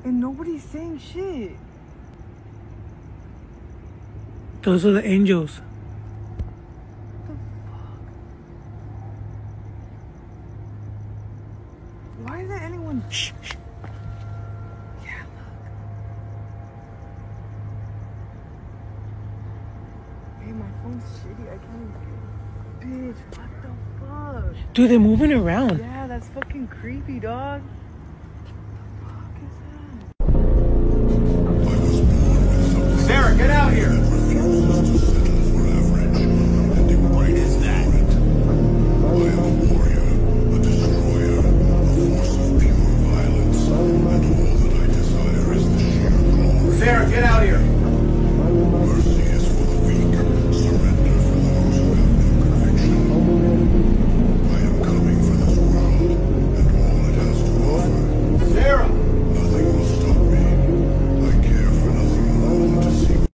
And nobody's saying shit. Those are the angels. What the fuck? Why isn't anyone... Shh, shh. Yeah, look. Hey, my phone's shitty. I can't even... Bitch, what the fuck? Dude, they're moving around. Yeah, that's fucking creepy, dog. Sarah, get out here!